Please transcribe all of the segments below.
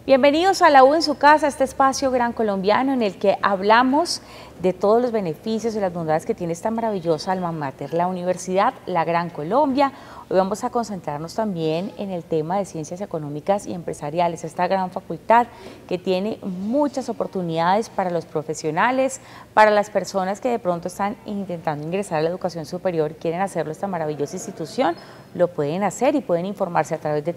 Bienvenidos a La U en su casa, este espacio gran colombiano en el que hablamos de todos los beneficios y las bondades que tiene esta maravillosa alma mater, la Universidad La Gran Colombia. Hoy vamos a concentrarnos también en el tema de ciencias económicas y empresariales, esta gran facultad que tiene muchas oportunidades para los profesionales, para las personas que de pronto están intentando ingresar a la educación superior y quieren hacerlo esta maravillosa institución, lo pueden hacer y pueden informarse a través de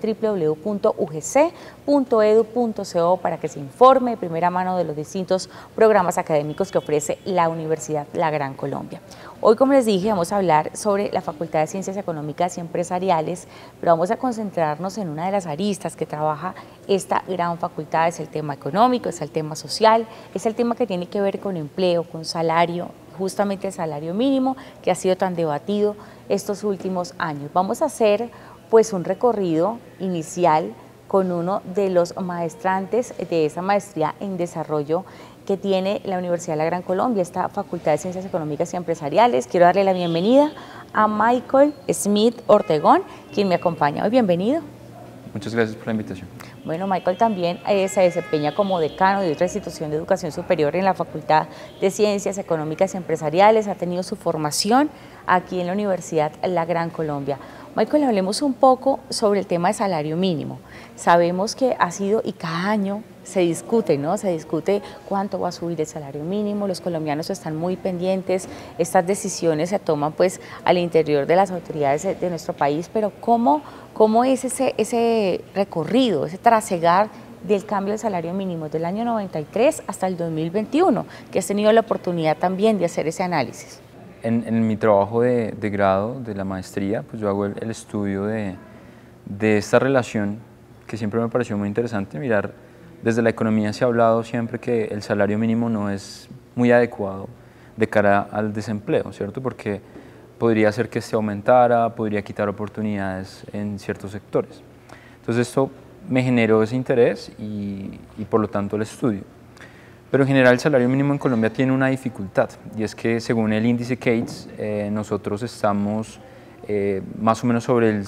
www.ugc.edu.co para que se informe de primera mano de los distintos programas académicos que ofrece la Universidad La Gran Colombia. Hoy, como les dije, vamos a hablar sobre la Facultad de Ciencias Económicas y Empresariales, pero vamos a concentrarnos en una de las aristas que trabaja esta gran facultad. Es el tema económico, es el tema social, es el tema que tiene que ver con empleo, con salario, justamente el salario mínimo que ha sido tan debatido estos últimos años. Vamos a hacer pues un recorrido inicial con uno de los maestrantes de esa maestría en desarrollo que tiene la Universidad de La Gran Colombia, esta Facultad de Ciencias Económicas y Empresariales. Quiero darle la bienvenida a Michael Smith Ortegón, quien me acompaña hoy. Bienvenido. Muchas gracias por la invitación. Bueno, Michael también se desempeña como decano de otra institución de educación superior en la Facultad de Ciencias Económicas y Empresariales, ha tenido su formación aquí en la Universidad La Gran Colombia. Michael, hablemos un poco sobre el tema de salario mínimo. Sabemos que ha sido y cada año se discute, ¿no? Se discute cuánto va a subir el salario mínimo, los colombianos están muy pendientes, estas decisiones se toman pues al interior de las autoridades de nuestro país, pero ¿cómo es ese recorrido, ese trasegar del cambio del salario mínimo del año 93 hasta el 2021, que has tenido la oportunidad también de hacer ese análisis? En mi trabajo de grado, de la maestría, pues yo hago el estudio de esta relación que siempre me pareció muy interesante mirar. Desde la economía se ha hablado siempre que el salario mínimo no es muy adecuado de cara al desempleo, ¿cierto? Porque podría hacer que se aumentara, podría quitar oportunidades en ciertos sectores. Entonces esto me generó ese interés y por lo tanto el estudio. Pero en general el salario mínimo en Colombia tiene una dificultad y es que según el índice Cates nosotros estamos más o menos sobre el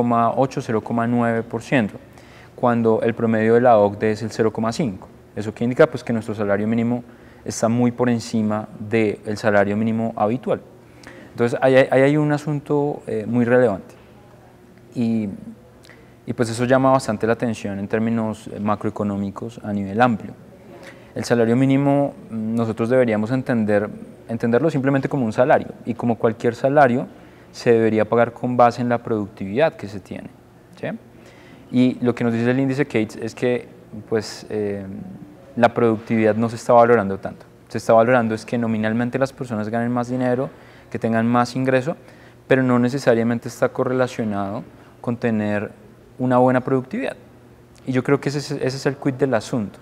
0,8-0,9%, cuando el promedio de la OCDE es el 0,5%. ¿Eso qué indica? Pues que nuestro salario mínimo está muy por encima del salario mínimo habitual. Entonces ahí hay un asunto muy relevante y pues eso llama bastante la atención en términos macroeconómicos a nivel amplio. El salario mínimo nosotros deberíamos entenderlo simplemente como un salario y como cualquier salario se debería pagar con base en la productividad que se tiene, ¿sí? Y lo que nos dice el índice Cates es que pues, la productividad no se está valorando tanto. Se está valorando es que nominalmente las personas ganen más dinero, que tengan más ingreso, pero no necesariamente está correlacionado con tener una buena productividad. Y yo creo que ese es el quid del asunto.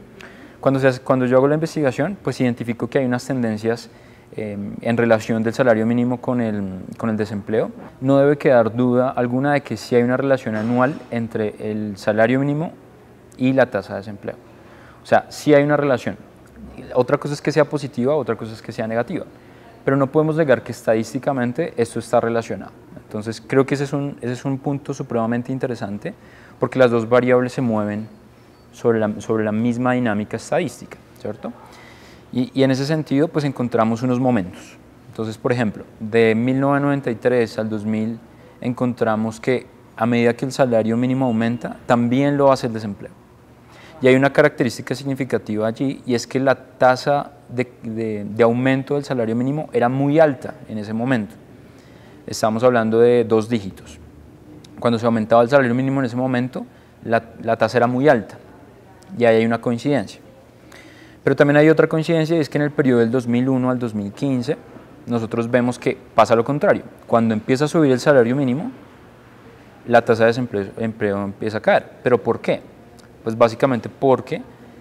Cuando yo hago la investigación, pues identifico que hay unas tendencias en relación del salario mínimo con el desempleo. No debe quedar duda alguna de que sí hay una relación anual entre el salario mínimo y la tasa de desempleo. O sea, sí hay una relación. Otra cosa es que sea positiva, otra cosa es que sea negativa. Pero no podemos negar que estadísticamente esto está relacionado. Entonces creo que ese es un punto supremamente interesante porque las dos variables se mueven sobre la misma dinámica estadística, ¿cierto? Y en ese sentido, pues encontramos unos momentos. Entonces, por ejemplo, de 1993 al 2000 encontramos que a medida que el salario mínimo aumenta, también lo hace el desempleo. Y hay una característica significativa allí, y es que la tasa de aumento del salario mínimo era muy alta en ese momento. Estamos hablando de 2 dígitos. Cuando se aumentaba el salario mínimo en ese momento, la tasa era muy alta, y ahí hay una coincidencia. Pero también hay otra coincidencia y es que en el periodo del 2001 al 2015 nosotros vemos que pasa lo contrario. Cuando empieza a subir el salario mínimo, la tasa de desempleo empieza a caer. ¿Pero por qué? Pues básicamente porque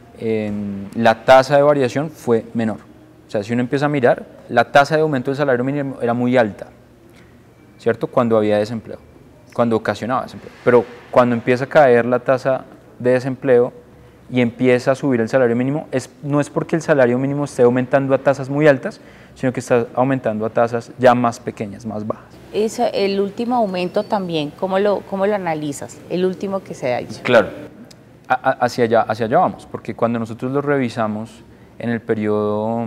la tasa de variación fue menor. O sea, si uno empieza a mirar, la tasa de aumento del salario mínimo era muy alta, ¿cierto? Cuando había desempleo, cuando ocasionaba desempleo. Pero cuando empieza a caer la tasa de desempleo, y empieza a subir el salario mínimo, no es porque el salario mínimo esté aumentando a tasas muy altas, sino que está aumentando a tasas ya más pequeñas, más bajas. El último aumento también, ¿cómo lo analizas? El último que se ha hecho. Claro, hacia allá vamos, porque cuando nosotros lo revisamos en el periodo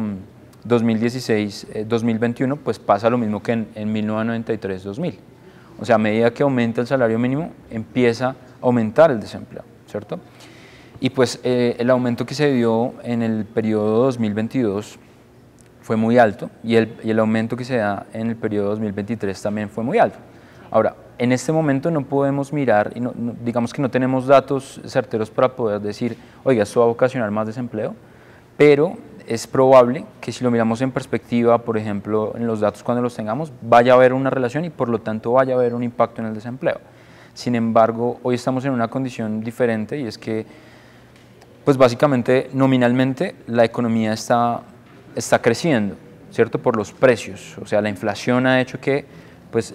2016-2021, pues pasa lo mismo que en 1993-2000. O sea, a medida que aumenta el salario mínimo, empieza a aumentar el desempleo, ¿cierto? Y pues el aumento que se dio en el periodo 2022 fue muy alto y el aumento que se da en el periodo 2023 también fue muy alto. Ahora, en este momento no podemos mirar, y digamos que no tenemos datos certeros para poder decir, oiga, esto va a ocasionar más desempleo, pero es probable que si lo miramos en perspectiva, por ejemplo, en los datos cuando los tengamos, vaya a haber una relación y por lo tanto vaya a haber un impacto en el desempleo. Sin embargo, hoy estamos en una condición diferente y es que, pues básicamente, nominalmente, la economía está creciendo, ¿cierto? Por los precios, o sea, la inflación ha hecho que, pues,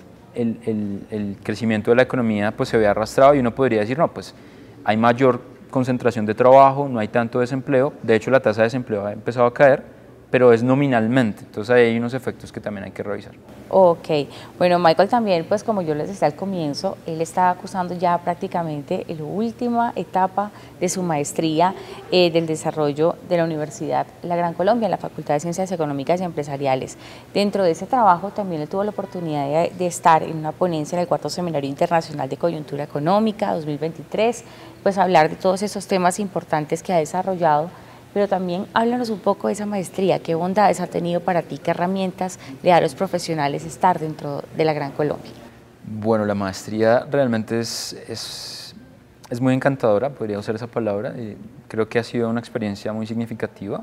el crecimiento de la economía pues, se vea arrastrado y uno podría decir, no, pues hay mayor concentración de trabajo, no hay tanto desempleo, de hecho la tasa de desempleo ha empezado a caer, pero es nominalmente, entonces ahí hay unos efectos que también hay que revisar. Ok, bueno, Michael también, pues como yo les decía al comienzo, él está cursando ya prácticamente la última etapa de su maestría del desarrollo de la Universidad La Gran Colombia, en la Facultad de Ciencias Económicas y Empresariales. Dentro de ese trabajo también él tuvo la oportunidad de estar en una ponencia en el cuarto Seminario Internacional de Coyuntura Económica 2023, pues hablar de todos esos temas importantes que ha desarrollado. Pero también háblanos un poco de esa maestría, qué bondades ha tenido para ti, qué herramientas le da a los profesionales estar dentro de la Gran Colombia. Bueno, la maestría realmente es muy encantadora, podría usar esa palabra, y creo que ha sido una experiencia muy significativa.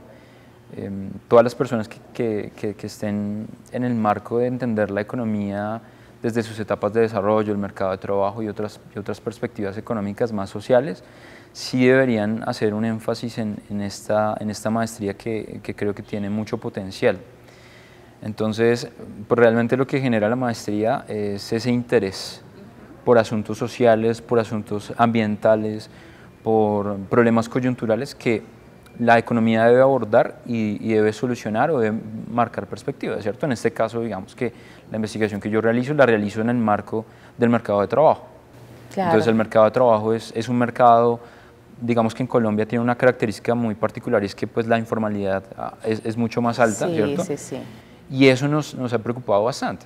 Todas las personas que estén en el marco de entender la economía desde sus etapas de desarrollo, el mercado de trabajo y otras perspectivas económicas más sociales, sí deberían hacer un énfasis en esta maestría que creo que tiene mucho potencial. Entonces, pues realmente lo que genera la maestría es ese interés por asuntos sociales, por asuntos ambientales, por problemas coyunturales que la economía debe abordar y debe solucionar o debe marcar perspectivas, ¿cierto? En este caso, digamos que la investigación que yo realizo, la realizo en el marco del mercado de trabajo. Claro. Entonces, el mercado de trabajo es un mercado, digamos que en Colombia tiene una característica muy particular, y es que pues la informalidad es mucho más alta, sí, ¿cierto? Sí, sí. Y eso nos ha preocupado bastante.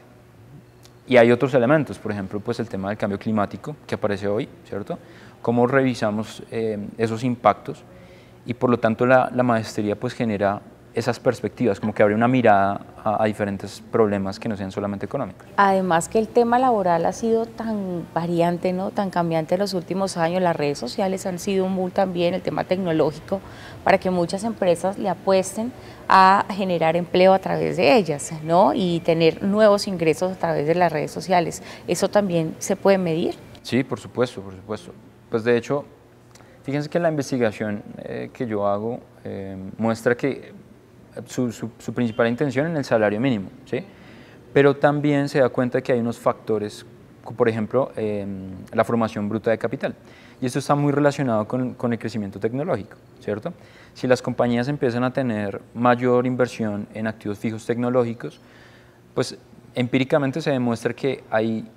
Y hay otros elementos, por ejemplo, pues el tema del cambio climático que aparece hoy, ¿cierto? Cómo revisamos esos impactos, y por lo tanto la maestría pues genera esas perspectivas, como que abre una mirada a diferentes problemas que no sean solamente económicos. Además que el tema laboral ha sido tan variante, ¿no? Tan cambiante en los últimos años, las redes sociales han sido un boom también, el tema tecnológico, para que muchas empresas le apuesten a generar empleo a través de ellas, ¿no? Y tener nuevos ingresos a través de las redes sociales. ¿Eso también se puede medir? Sí, por supuesto, por supuesto. Pues de hecho, fíjense que la investigación que yo hago muestra que su principal intención en el salario mínimo, ¿sí? Pero también se da cuenta que hay unos factores, por ejemplo, la formación bruta de capital. Y esto está muy relacionado con el crecimiento tecnológico, ¿cierto? Si las compañías empiezan a tener mayor inversión en activos fijos tecnológicos, pues empíricamente se demuestra que hay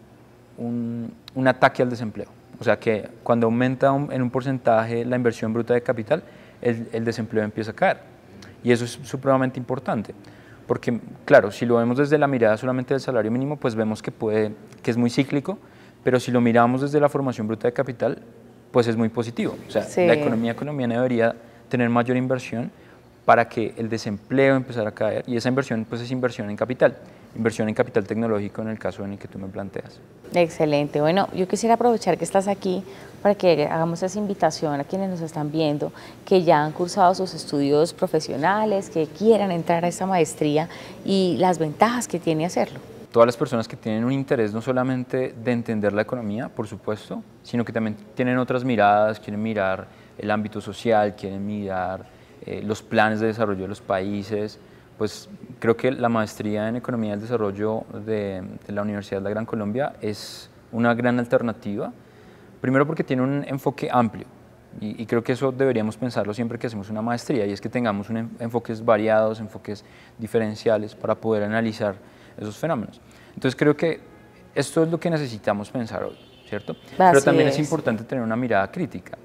un ataque al desempleo. O sea que cuando aumenta en un porcentaje la inversión bruta de capital, el desempleo empieza a caer. Y eso es supremamente importante, porque claro, si lo vemos desde la mirada solamente del salario mínimo, pues vemos que es muy cíclico, pero si lo miramos desde la formación bruta de capital, pues es muy positivo. O sea, sí. La economía colombiana debería tener mayor inversión para que el desempleo empezara a caer, y esa inversión pues es inversión en capital tecnológico en el caso en el que tú me planteas. Excelente. Bueno, yo quisiera aprovechar que estás aquí para que hagamos esa invitación a quienes nos están viendo, que ya han cursado sus estudios profesionales, que quieran entrar a esta maestría y las ventajas que tiene hacerlo. Todas las personas que tienen un interés no solamente de entender la economía, por supuesto, sino que también tienen otras miradas, quieren mirar el ámbito social, quieren mirar los planes de desarrollo de los países, pues creo que la maestría en Economía del Desarrollo de la Universidad de La Gran Colombia es una gran alternativa, primero porque tiene un enfoque amplio, y creo que eso deberíamos pensarlo siempre que hacemos una maestría, y es que tengamos enfoques variados, enfoques diferenciales para poder analizar esos fenómenos. Entonces creo que esto es lo que necesitamos pensar hoy, ¿cierto? Pero también es importante tener una mirada crítica,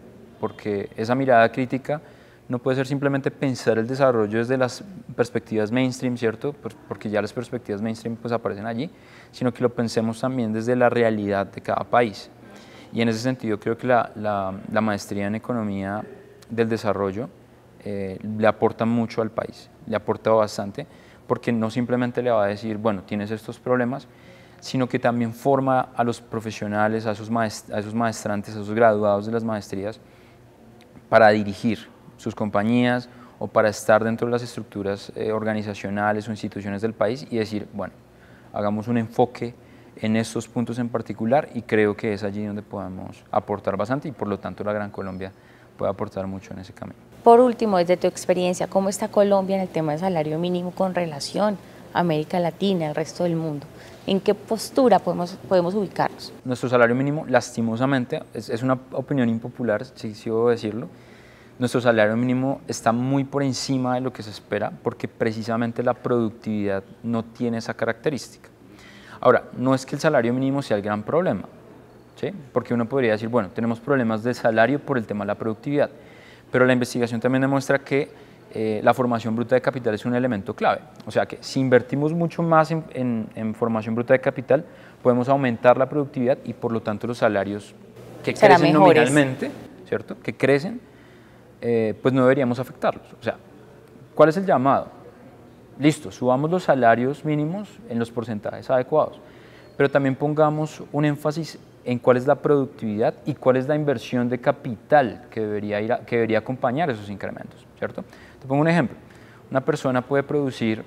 porque esa mirada crítica no puede ser simplemente pensar el desarrollo desde las perspectivas mainstream, ¿cierto? Porque ya las perspectivas mainstream pues aparecen allí, sino que lo pensemos también desde la realidad de cada país. Y en ese sentido creo que la maestría en economía del desarrollo le aporta mucho al país, le aporta bastante, porque no simplemente le va a decir, bueno, tienes estos problemas, sino que también forma a los profesionales, a esos maestrantes, a esos graduados de las maestrías, para dirigir sus compañías o para estar dentro de las estructuras organizacionales o instituciones del país y decir, bueno, hagamos un enfoque en estos puntos en particular y creo que es allí donde podemos aportar bastante y por lo tanto la Gran Colombia puede aportar mucho en ese camino. Por último, desde tu experiencia, ¿cómo está Colombia en el tema del salario mínimo con relación a América Latina, al resto del mundo? ¿En qué postura podemos ubicarnos? Nuestro salario mínimo, lastimosamente, es una opinión impopular, si debo decirlo, nuestro salario mínimo está muy por encima de lo que se espera porque precisamente la productividad no tiene esa característica. Ahora, no es que el salario mínimo sea el gran problema, ¿sí? Porque uno podría decir, bueno, tenemos problemas de salario por el tema de la productividad, pero la investigación también demuestra que la formación bruta de capital es un elemento clave. O sea que si invertimos mucho más en formación bruta de capital, podemos aumentar la productividad y por lo tanto los salarios que crecen nominalmente, ¿cierto? Que crecen, pues no deberíamos afectarlos. O sea, ¿cuál es el llamado? Listo, subamos los salarios mínimos en los porcentajes adecuados, pero también pongamos un énfasis en cuál es la productividad y cuál es la inversión de capital que debería acompañar esos incrementos, ¿cierto? Te pongo un ejemplo. Una persona puede producir,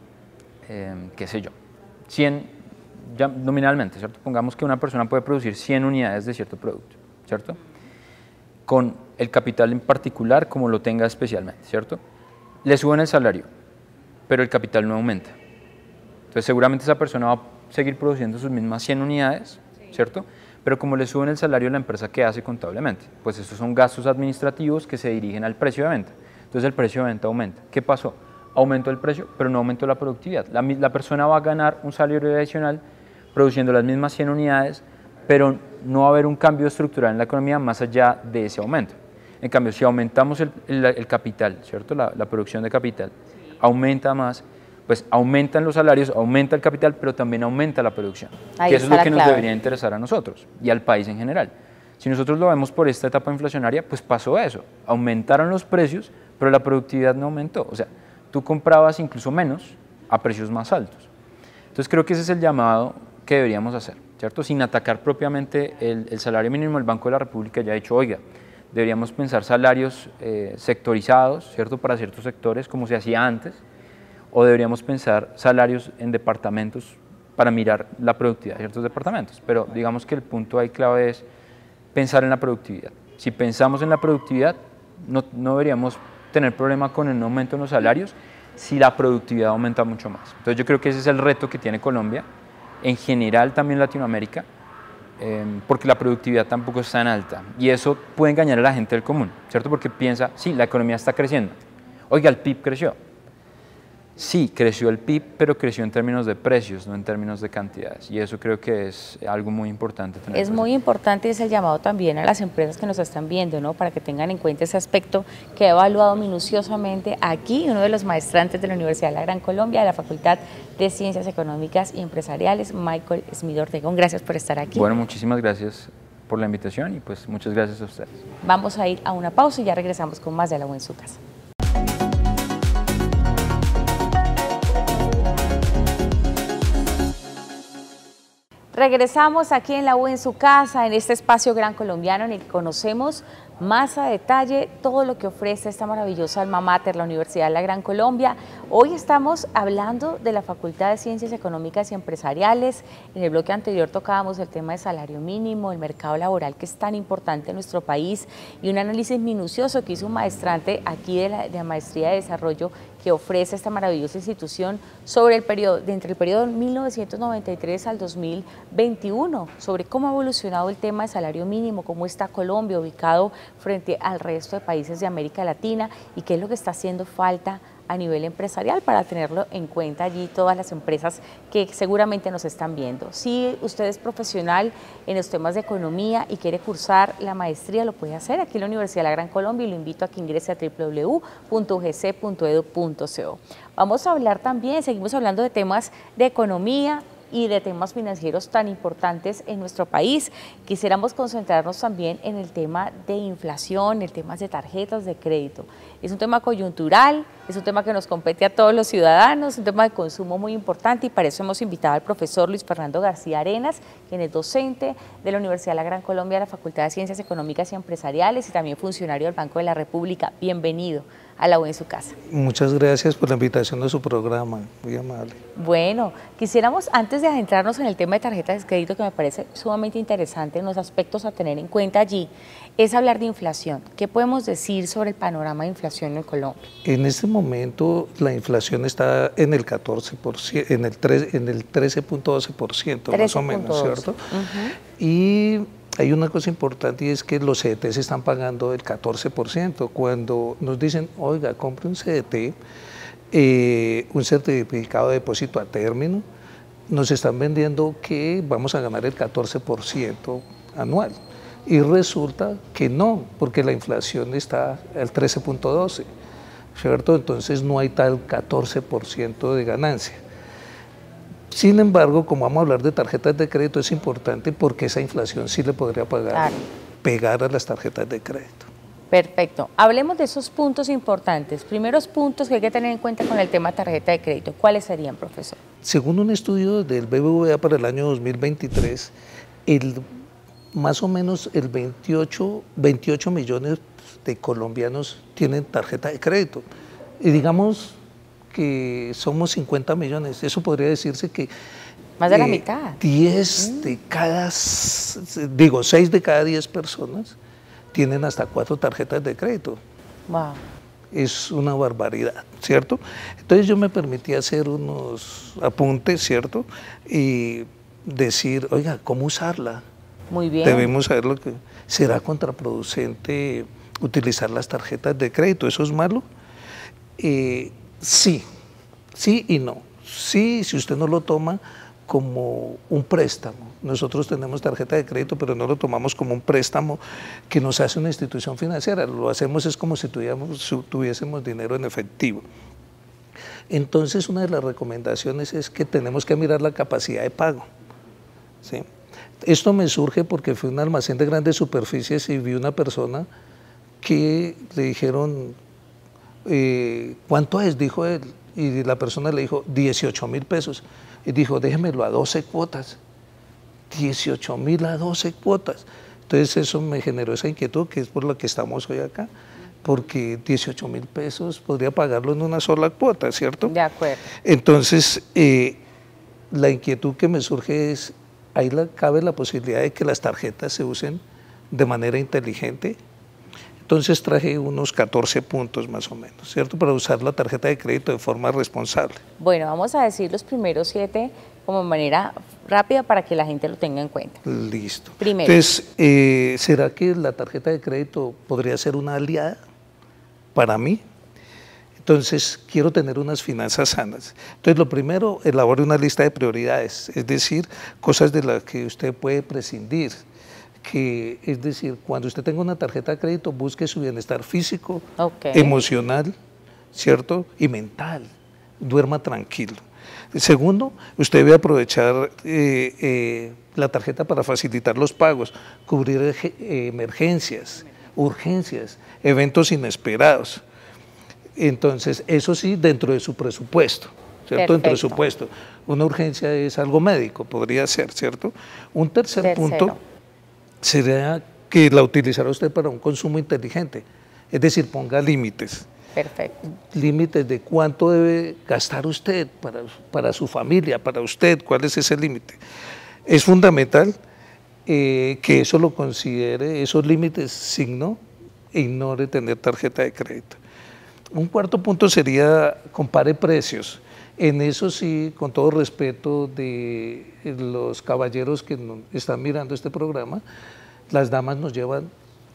qué sé yo, 100, ya nominalmente, ¿cierto? Pongamos que una persona puede producir 100 unidades de cierto producto, ¿cierto? Con el capital en particular como lo tenga especialmente, ¿cierto? Le suben el salario, pero el capital no aumenta. Entonces seguramente esa persona va a seguir produciendo sus mismas 100 unidades, ¿cierto? Pero como le suben el salario a la empresa, ¿qué hace contablemente? Pues estos son gastos administrativos que se dirigen al precio de venta. Entonces el precio de venta aumenta. ¿Qué pasó? Aumentó el precio, pero no aumentó la productividad. La persona va a ganar un salario adicional produciendo las mismas 100 unidades, pero no va a haber un cambio estructural en la economía más allá de ese aumento. En cambio, si aumentamos el capital, ¿cierto? La producción de capital aumenta más, pues aumentan los salarios, aumenta el capital, pero también aumenta la producción. Que eso es lo que nos debería interesar a nosotros y al país en general. Si nosotros lo vemos por esta etapa inflacionaria, pues pasó eso. Aumentaron los precios, pero la productividad no aumentó. O sea, tú comprabas incluso menos a precios más altos. Entonces creo que ese es el llamado que deberíamos hacer, ¿cierto? Sin atacar propiamente el salario mínimo, el Banco de la República ya ha dicho, oiga, deberíamos pensar salarios sectorizados, ¿cierto? Para ciertos sectores, como se hacía antes, o deberíamos pensar salarios en departamentos para mirar la productividad de ciertos departamentos. Pero digamos que el punto ahí clave es pensar en la productividad. Si pensamos en la productividad, no deberíamos tener problema con el aumento en los salarios si la productividad aumenta mucho más. Entonces yo creo que ese es el reto que tiene Colombia, en general también Latinoamérica, porque la productividad tampoco es tan alta y eso puede engañar a la gente del común, ¿cierto? Porque piensa, sí, la economía está creciendo. Oiga, el PIB creció. Sí, creció el PIB, pero creció en términos de precios, no en términos de cantidades. Y eso creo que es algo muy importante tener presente. Es muy importante, es el llamado también a las empresas que nos están viendo, ¿no? Para que tengan en cuenta ese aspecto que he evaluado minuciosamente aquí, uno de los maestrantes de la Universidad de la Gran Colombia, de la Facultad de Ciencias Económicas y Empresariales, Michael Smith Ortegón. Gracias por estar aquí. Bueno, muchísimas gracias por la invitación y pues muchas gracias a ustedes. Vamos a ir a una pausa y ya regresamos con más de La U en su casa. Regresamos aquí en La U en su casa, en este espacio gran colombiano en el que conocemos más a detalle todo lo que ofrece esta maravillosa alma mater, la Universidad de la Gran Colombia. Hoy estamos hablando de la Facultad de Ciencias Económicas y Empresariales. En el bloque anterior tocábamos el tema de salario mínimo, el mercado laboral que es tan importante en nuestro país y un análisis minucioso que hizo un maestrante aquí de la Maestría de Desarrollo que ofrece esta maravillosa institución sobre el periodo, entre el periodo 1993 al 2021, sobre cómo ha evolucionado el tema de salario mínimo, cómo está Colombia ubicado frente al resto de países de América Latina y qué es lo que está haciendo falta a nivel empresarial para tenerlo en cuenta allí todas las empresas que seguramente nos están viendo. Si usted es profesional en los temas de economía y quiere cursar la maestría, lo puede hacer aquí en la Universidad de la Gran Colombia y lo invito a que ingrese a www.ugc.edu.co. Vamos a hablar también, seguimos hablando de temas de economía y de temas financieros tan importantes en nuestro país. Quisiéramos concentrarnos también en el tema de inflación, el tema de tarjetas de crédito. Es un tema coyuntural, es un tema que nos compete a todos los ciudadanos, un tema de consumo muy importante y para eso hemos invitado al profesor Luis Fernando García Arenas, quien es docente de la Universidad de la Gran Colombia, de la Facultad de Ciencias Económicas y Empresariales y también funcionario del Banco de la República. Bienvenido a La U en su casa. Muchas gracias por la invitación a su programa, muy amable. Bueno, quisiéramos antes de adentrarnos en el tema de tarjetas de crédito, que me parece sumamente interesante en los aspectos a tener en cuenta allí, es hablar de inflación. ¿Qué podemos decir sobre el panorama de inflación en Colombia? En este momento la inflación está en el 14%, en el 13.12% más o menos, ¿cierto? Y hay una cosa importante y es que los CDT se están pagando el 14%. Cuando nos dicen, oiga, compre un CDT, un certificado de depósito a término, nos están vendiendo que vamos a ganar el 14% anual. Y resulta que no, porque la inflación está al 13.12%, ¿cierto? Entonces no hay tal 14% de ganancia. Sin embargo, como vamos a hablar de tarjetas de crédito, es importante porque esa inflación sí le podría pegar a las tarjetas de crédito. Perfecto. Hablemos de esos puntos importantes. Primeros puntos que hay que tener en cuenta con el tema de tarjeta de crédito. ¿Cuáles serían, profesor? Según un estudio del BBVA para el año 2023, más o menos el 28 millones de colombianos tienen tarjeta de crédito. Y digamos que somos 50 millones, eso podría decirse que más de la mitad. 6 de cada 10 personas tienen hasta 4 tarjetas de crédito. Wow. Es una barbaridad, ¿cierto? Entonces yo me permití hacer unos apuntes, ¿cierto? Y decir, oiga, ¿cómo usarla? Muy bien. Debemos saber lo que será contraproducente utilizar las tarjetas de crédito. ¿Eso es malo? Sí y no. Sí, si usted no lo toma como un préstamo. Nosotros tenemos tarjeta de crédito, pero no lo tomamos como un préstamo que nos hace una institución financiera. Lo hacemos es como si tuviésemos dinero en efectivo. Entonces, una de las recomendaciones es que tenemos que mirar la capacidad de pago, ¿sí? Esto me surge porque fui a un almacén de grandes superficies y vi una persona que le dijeron, ¿cuánto es? Dijo él. Y la persona le dijo, 18.000 pesos. Y dijo, déjemelo a 12 cuotas. 18.000 a 12 cuotas. Entonces eso me generó esa inquietud, que es por la que estamos hoy acá. Porque 18.000 pesos podría pagarlo en una sola cuota, ¿cierto? De acuerdo. Entonces, la inquietud que me surge es, ahí cabe la posibilidad de que las tarjetas se usen de manera inteligente. Entonces traje unos 14 puntos más o menos, ¿cierto? Para usar la tarjeta de crédito de forma responsable. Bueno, vamos a decir los primeros 7 como manera rápida para que la gente lo tenga en cuenta. Listo. Primero. Entonces, ¿será que la tarjeta de crédito podría ser una aliada para mí? Entonces, quiero tener unas finanzas sanas. Entonces, lo primero, elabore una lista de prioridades, es decir, cosas de las que usted puede prescindir. Es decir, cuando usted tenga una tarjeta de crédito, busque su bienestar físico, emocional, ¿cierto? Y mental. Duerma tranquilo. Segundo, usted debe aprovechar la tarjeta para facilitar los pagos, cubrir emergencias, urgencias, eventos inesperados. Entonces, eso sí, dentro de su presupuesto, ¿cierto? Dentro de su presupuesto. Una urgencia es algo médico, podría ser, ¿cierto? Un tercer punto sería que la utilizará usted para un consumo inteligente, es decir, ponga límites. Perfecto. Límites de cuánto debe gastar usted para su familia, para usted, cuál es ese límite. Es fundamental que eso lo considere, esos límites signo e ignore tener tarjeta de crédito. Un cuarto punto sería compare precios. En eso sí, con todo respeto de los caballeros que están mirando este programa, las damas nos llevan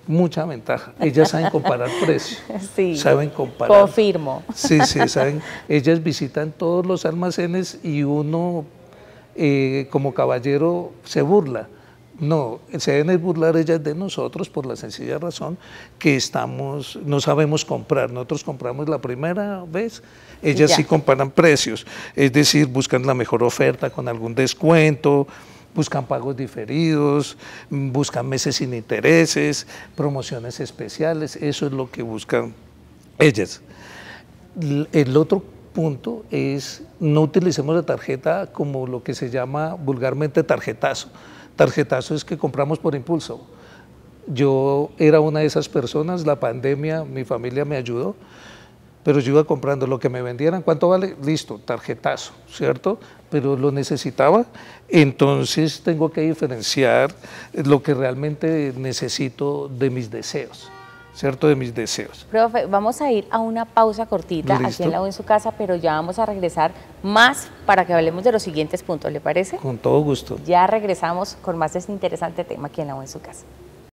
mucha ventaja. Ellas saben comparar precios, sí, saben comparar. Confirmo. Sí, sí, saben. Ellas visitan todos los almacenes y uno, como caballero, se burla. No, se deben burlar ellas de nosotros por la sencilla razón que no sabemos comprar. Nosotros compramos la primera vez, ellas sí comparan precios, es decir, buscan la mejor oferta con algún descuento, buscan pagos diferidos, buscan meses sin intereses, promociones especiales, eso es lo que buscan ellas. El otro punto es no utilicemos la tarjeta como lo que se llama vulgarmente tarjetazo. Tarjetazo es que compramos por impulso. Yo era una de esas personas, la pandemia, mi familia me ayudó, pero yo iba comprando lo que me vendieran, ¿cuánto vale? Listo, tarjetazo, ¿cierto? Pero lo necesitaba, entonces tengo que diferenciar lo que realmente necesito de mis deseos, ¿cierto? De mis deseos. Profe, vamos a ir a una pausa cortita. ¿Listo? Aquí en La U en su casa, pero ya vamos a regresar más para que hablemos de los siguientes puntos, ¿le parece? Con todo gusto. Ya regresamos con más de este interesante tema aquí en La U en su casa.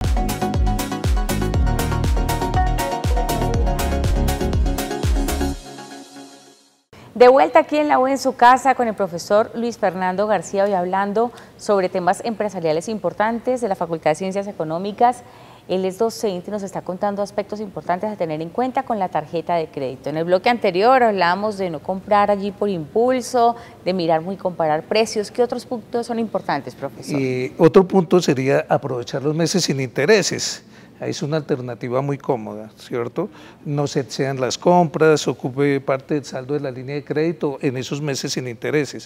De vuelta aquí en La U en su casa con el profesor Luis Fernando García, hoy hablando sobre temas empresariales importantes de la Facultad de Ciencias Económicas. Él es docente y nos está contando aspectos importantes a tener en cuenta con la tarjeta de crédito. En el bloque anterior hablábamos de no comprar allí por impulso, de mirar muy comparar precios. ¿Qué otros puntos son importantes, profesor? Otro punto sería aprovechar los meses sin intereses. Es una alternativa muy cómoda, ¿cierto? No se excedan las compras, ocupe parte del saldo de la línea de crédito en esos meses sin intereses.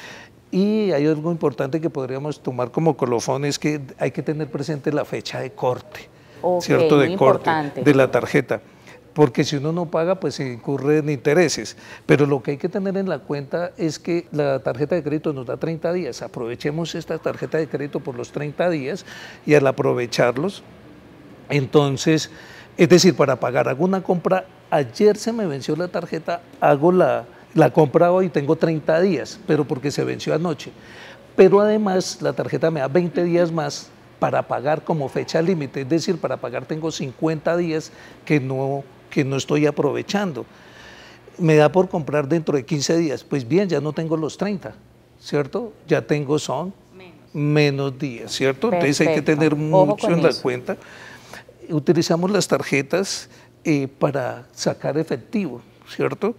Y hay algo importante que podríamos tomar como colofón, es que hay que tener presente la fecha de corte, ¿cierto? De corte de la tarjeta. Porque si uno no paga, pues se incurre en intereses. Pero lo que hay que tener en la cuenta es que la tarjeta de crédito nos da 30 días. Aprovechemos esta tarjeta de crédito por los 30 días y al aprovecharlos, entonces, es decir, para pagar, hago una compra, ayer se me venció la tarjeta, hago la compra hoy, tengo 30 días, pero porque se venció anoche. Pero además la tarjeta me da 20 días más para pagar como fecha límite, es decir, para pagar tengo 50 días que no estoy aprovechando. Me da por comprar dentro de 15 días, pues bien, ya no tengo los 30, ¿cierto? Ya tengo menos días, ¿cierto? Perfecto. Entonces hay que tener mucho en la cuenta. Utilizamos las tarjetas para sacar efectivo, ¿cierto?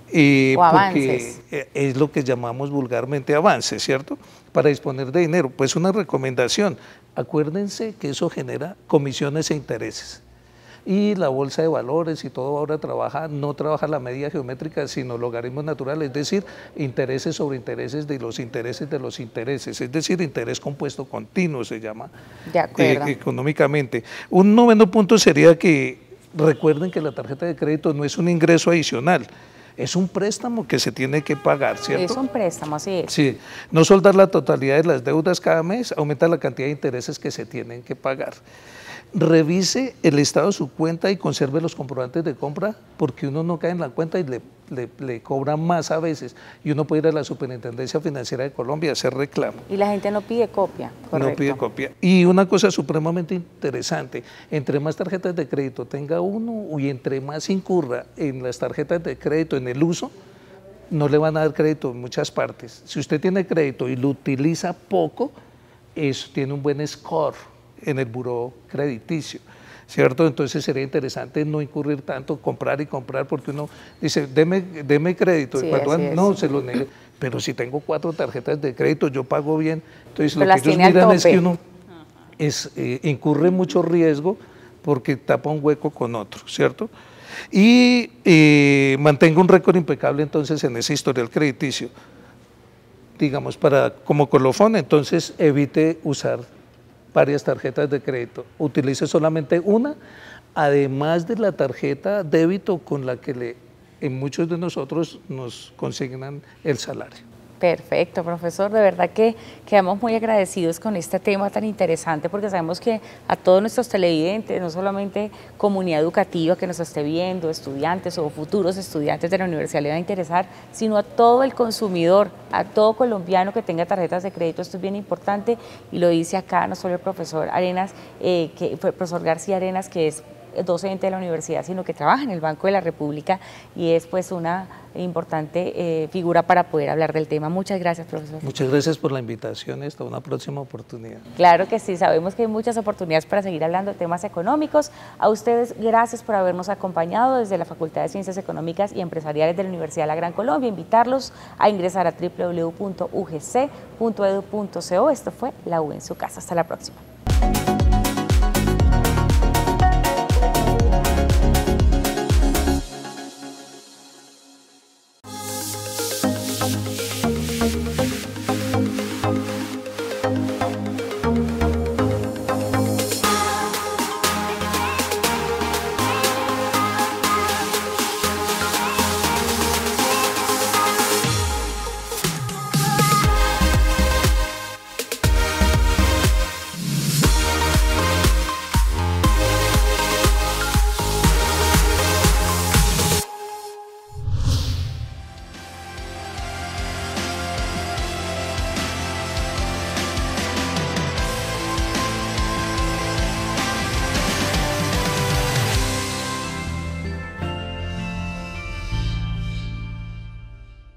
Porque es lo que llamamos vulgarmente avances, ¿cierto? Para disponer de dinero. Pues una recomendación, acuérdense que eso genera comisiones e intereses. Y la bolsa de valores y todo ahora no trabaja la media geométrica, sino logaritmos naturales, es decir, intereses sobre intereses de los intereses, es decir, interés compuesto continuo se llama económicamente. Un noveno punto sería que recuerden que la tarjeta de crédito no es un ingreso adicional, es un préstamo que se tiene que pagar, ¿cierto? Es un préstamo, así es. Sí, no soldar la totalidad de las deudas cada mes, aumenta la cantidad de intereses que se tienen que pagar. Revise el estado de su cuenta y conserve los comprobantes de compra, porque uno no cae en la cuenta y le cobran más a veces, y uno puede ir a la Superintendencia Financiera de Colombia a hacer reclamo. Y la gente no pide copia, correcto. No pide copia. Y una cosa supremamente interesante, entre más tarjetas de crédito tenga uno y entre más incurra en las tarjetas de crédito, en el uso, no le van a dar crédito en muchas partes. Si usted tiene crédito y lo utiliza poco, eso tiene un buen score en el buró crediticio, ¿cierto? Entonces sería interesante no incurrir tanto, comprar y comprar, porque uno dice, deme crédito, y cuando no, se lo negue, pero si tengo 4 tarjetas de crédito, yo pago bien, entonces lo que ellos miran es que uno incurre mucho riesgo porque tapa un hueco con otro, ¿cierto? Y mantenga un récord impecable entonces en ese historial crediticio, digamos, como colofón, entonces evite usar varias tarjetas de crédito, utilice solamente una, además de la tarjeta débito con la que en muchos de nosotros nos consignan el salario. Perfecto, profesor. De verdad que quedamos muy agradecidos con este tema tan interesante porque sabemos que a todos nuestros televidentes, no solamente comunidad educativa que nos esté viendo, estudiantes o futuros estudiantes de la universidad le va a interesar, sino a todo el consumidor, a todo colombiano que tenga tarjetas de crédito. Esto es bien importante y lo dice acá no solo el profesor Arenas, que fue el profesor García Arenas, que es docente de la universidad, sino que trabaja en el Banco de la República y es pues una importante figura para poder hablar del tema. Muchas gracias, profesor. Muchas gracias por la invitación, hasta una próxima oportunidad. Claro que sí, sabemos que hay muchas oportunidades para seguir hablando de temas económicos. A ustedes, gracias por habernos acompañado desde la Facultad de Ciencias Económicas y Empresariales de la Universidad de la Gran Colombia. Invitarlos a ingresar a www.ugc.edu.co. Esto fue La U en su casa. Hasta la próxima.